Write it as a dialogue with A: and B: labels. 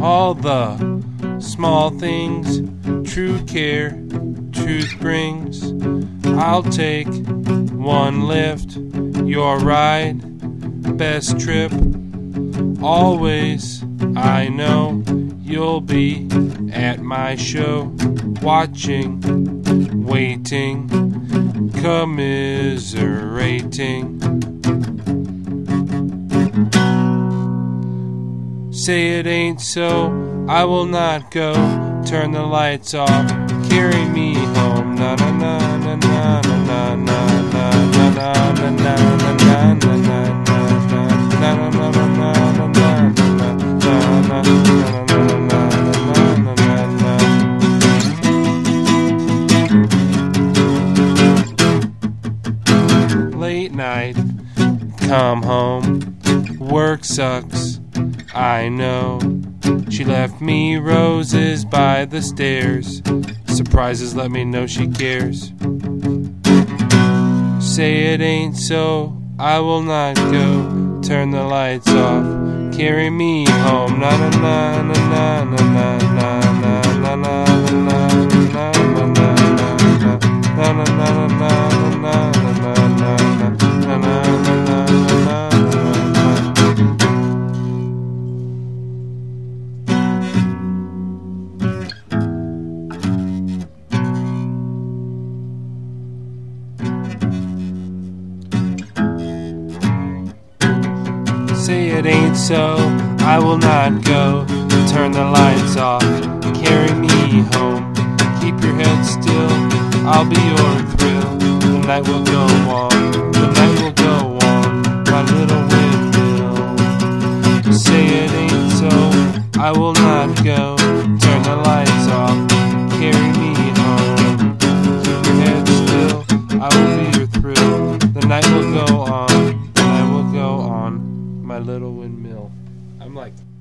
A: all the small things true care, truth brings. I'll take one lift, your ride, best trip. Always, I know you'll be at my show, watching, waiting, commiserating. Say it ain't so, I will not go. Turn the lights off, carry me home. Na na na na na na na na na na na na na. Late night, come home, work sucks, I know. She left me roses by the stairs. Surprises let me know she cares. Say it ain't so, I will not go. Turn the lights off, carry me home. Na na na na na na na na na na na Say it ain't so, I will not go. Turn the lights off, carry me home. Keep your head still, I'll be your thrill. The night will go on, the night will go on, my little windmill. Say it ain't so, I will not go. Turn the lights off, carry me home. Keep your head still, I will be your thrill. The night will go on, the night will go on, my little windmill. I'm like